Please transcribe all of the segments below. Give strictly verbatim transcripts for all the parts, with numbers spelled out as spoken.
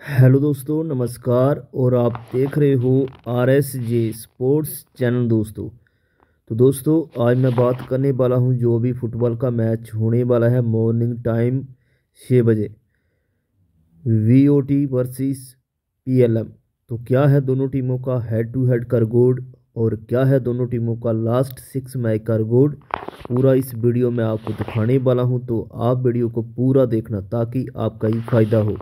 Hello दोस्तों, नमस्कार। और आप देख रहे हो R S J sports channel. दोस्तों तो दोस्तों आज मैं बात करने वाला हूं जो भी फुटबॉल का मैच होने वाला है मॉर्निंग टाइम छः बजे, V O T versus P L M. तो क्या है दोनों टीमों का हेड टू हेड का रिकॉर्ड और क्या है दोनों टीमों का लास्ट सिक्स मैच का रिकॉर्ड, पूरा इस वीडियो में आपको दिखाने वाला हूं। तो आप वीडियो को पूरा देखना ताकि आपका ही फायदा हो।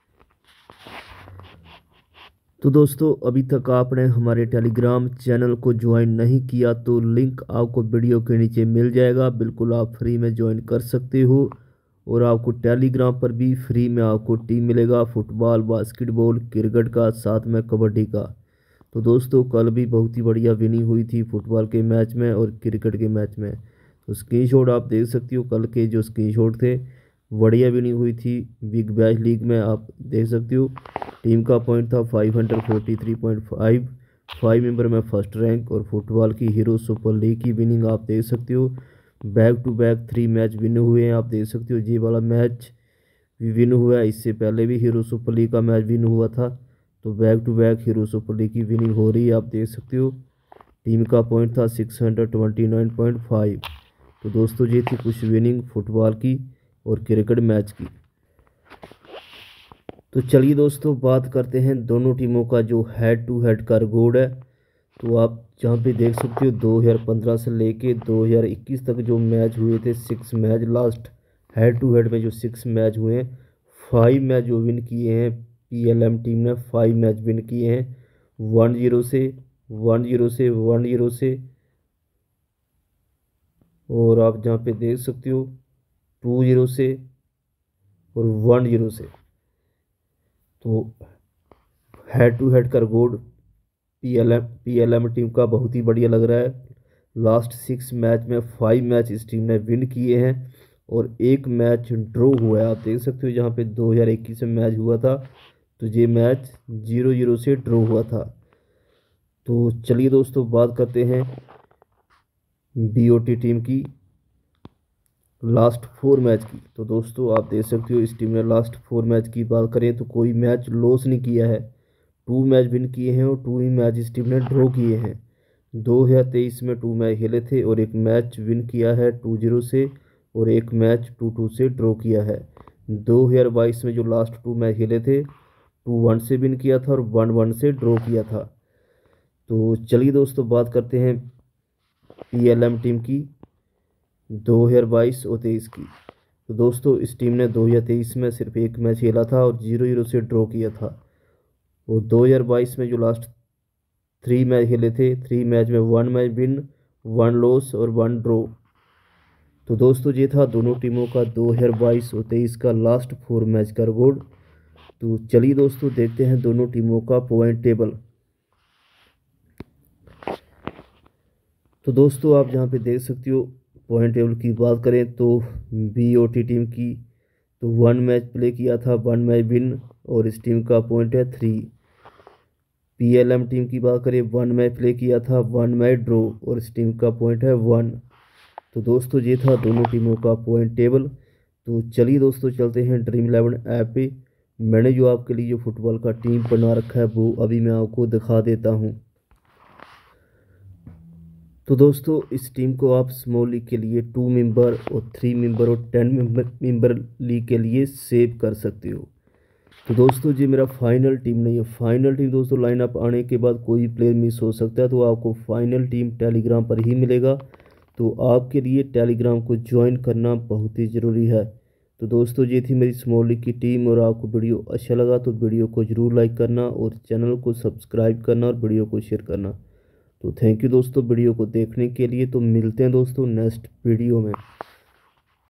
तो दोस्तों अभी तक आपने हमारे टेलीग्राम चैनल को ज्वाइन नहीं किया तो लिंक आपको वीडियो के नीचे मिल जाएगा। बिल्कुल आप फ्री में ज्वाइन कर सकते हो और आपको टेलीग्राम पर भी फ्री में आपको टीम मिलेगा फुटबॉल, बास्केटबॉल, क्रिकेट का, साथ में कबड्डी का। तो दोस्तों कल भी बहुत ही बढ़िया विनिंग हुई थी फुटबॉल के मैच में और क्रिकेट के मैच में। तो स्क्रीनशॉट आप देख सकते हो, कल के जो स्क्रीनशॉट थे बढ़िया विनिंग हुई थी बिग बैश लीग में, आप देख सकते हो। टीम का पॉइंट था five hundred forty three point five, five member में फर्स्ट रैंक। और फुटबॉल की हीरो सुपर लीग की विनिंग आप देख सकते हो। Back to back three match win हुए हैं, आप देख सकते हो। ये वाला मैच भी विन हुआ है, इससे पहले भी हीरो सुपर लीग का मैच विन हुआ था। तो back to back hero super league की विनिंग हो रही है, आप देख सकते हो। टीम का पॉइंट था six hundred twenty nine point five. तो दोस्तों ये थी कुछ विनिंग फुटबॉल की और क्रिकेट मैच की। तो चलिए दोस्तों बात करते हैं दोनों टीमों का जो हेड टू हेड का रिकॉर्ड है। तो आप जहाँ पे देख सकते हो दो हज़ार पंद्रह से लेके दो हज़ार इक्कीस तक जो मैच हुए थे, six match last head to head में जो सिक्स मैच हुए हैं, फाइव मैच जो विन किए हैं पी एल एम टीम ने, फाइव मैच विन किए हैं वन जीरो से, वन जीरो से, वन जीरो से। और आप जहाँ पे देख सकते हो टू जीरो से और वन जीरो से। तो हेड टू हेड का record P L M P L M team का बहुत ही बढ़िया लग रहा है। लास्ट सिक्स मैच में फाइव मैच इस टीम ने विन किए हैं और एक मैच ड्रॉ हुआ है, आप देख सकते हो। जहाँ पे दो हज़ार इक्कीस में मैच हुआ था तो ये मैच जीरो जीरो से ड्रॉ हुआ था। तो चलिए दोस्तों बात करते हैं बी ओ टी टीम की लास्ट फोर मैच की। तो दोस्तों आप देख सकते हो इस टीम ने लास्ट फोर मैच की बात करें तो कोई मैच लॉस नहीं किया है, टू मैच विन किए हैं और टू ही मैच इस टीम ने ड्रॉ किए हैं। दो हज़ार तेईस में टू मैच खेले थे और एक मैच विन किया है टू जीरो से और एक मैच टू टू से ड्रॉ किया है। दो हज़ार बाईस में जो लास्ट टू मैच खेले थे, टू वन से विन किया था और वन वन से ड्रॉ किया था। तो चलिए दोस्तों बात करते हैं पी एल एम टीम की दो हज़ार बाईस और तेईस की। तो दोस्तों इस टीम ने दो हज़ार तेईस में सिर्फ एक मैच खेला था और जीरो जीरो से ड्रॉ किया था। और दो हज़ार बाईस में जो लास्ट थ्री मैच खेले थे, थ्री मैच में one match win, one loss और वन ड्रॉ। तो दोस्तों ये था दोनों टीमों का दो हज़ार बाईस और तेईस का लास्ट फोर मैच का रिकॉर्ड। तो चलिए दोस्तों देखते हैं दोनों टीमों का पॉइंट टेबल। तो दोस्तों आप जहाँ पे देख सकते हो पॉइंट टेबल की बात करें तो बी ओ टी टीम की तो वन मैच प्ले किया था, वन मैच विन और इस टीम का पॉइंट है three. P L M team की बात करें वन मैच प्ले किया था, वन मैच ड्रॉ और इस टीम का पॉइंट है वन। तो दोस्तों ये था दोनों टीमों का पॉइंट टेबल। तो चलिए दोस्तों चलते हैं ड्रीम इलेवन ऐप पे। मैंने जो आपके लिए जो फुटबॉल का टीम बना रखा है वो अभी मैं आपको दिखा देता हूँ। तो दोस्तों इस टीम को आप स्मॉल लीग के लिए टू मेंबर और थ्री मेंबर और टेन मेंबर मेंबर लीग के लिए सेव कर सकते हो। तो दोस्तों ये मेरा फाइनल टीम नहीं है। फाइनल टीम दोस्तों लाइनअप आने के बाद कोई प्लेयर मिस हो सकता है, तो आपको फाइनल टीम टेलीग्राम पर ही मिलेगा। तो आपके लिए टेलीग्राम को ज्वाइन करना बहुत ही ज़रूरी है। तो दोस्तों ये थी मेरी स्मॉल लीग की टीम और आपको वीडियो अच्छा लगा तो वीडियो को ज़रूर लाइक करना और चैनल को सब्सक्राइब करना और वीडियो को शेयर करना। तो थैंक यू दोस्तों वीडियो को देखने के लिए। तो मिलते हैं दोस्तों नेक्स्ट वीडियो में।